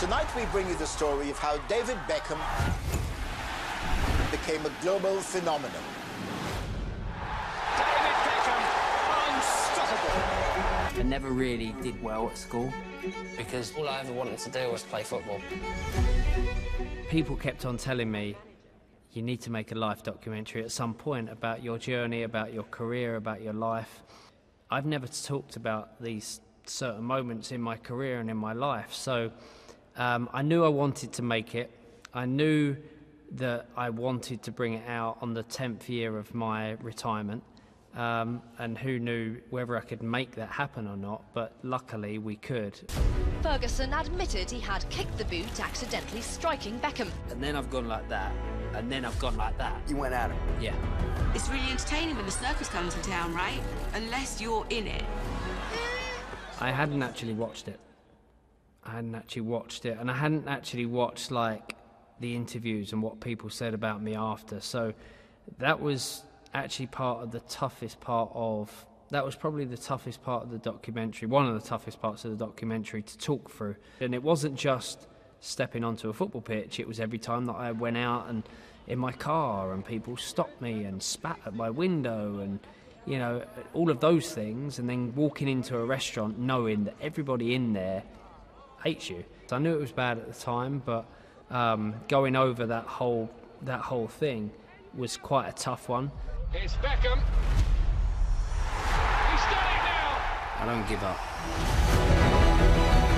Tonight we bring you the story of how David Beckham became a global phenomenon. David Beckham, unstoppable. I never really did well at school because all I ever wanted to do was play football. People kept on telling me, you need to make a life documentary at some point about your journey, about your career, about your life. I've never talked about these certain moments in my career and in my life, so I knew I wanted to make it. I knew that I wanted to bring it out on the 10th year of my retirement, and who knew whether I could make that happen or not, but luckily we could. Ferguson admitted he had kicked the boot, accidentally striking Beckham. And then I've gone like that, and then I've gone like that. You went at him? Yeah. It's really entertaining when the circus comes to town, right? Unless you're in it. I hadn't actually watched it. And I hadn't actually watched, like, the interviews and what people said about me after. So that was actually part of the toughest part of... That was probably the toughest part of the documentary, one of the toughest parts of the documentary to talk through. And it wasn't just stepping onto a football pitch, it was every time that I went out and in my car and people stopped me and spat at my window and, you know, all of those things, and then walking into a restaurant knowing that everybody in there hates you. So I knew it was bad at the time, but going over that whole thing was quite a tough one. It's Beckham. He's done it now. I don't give up.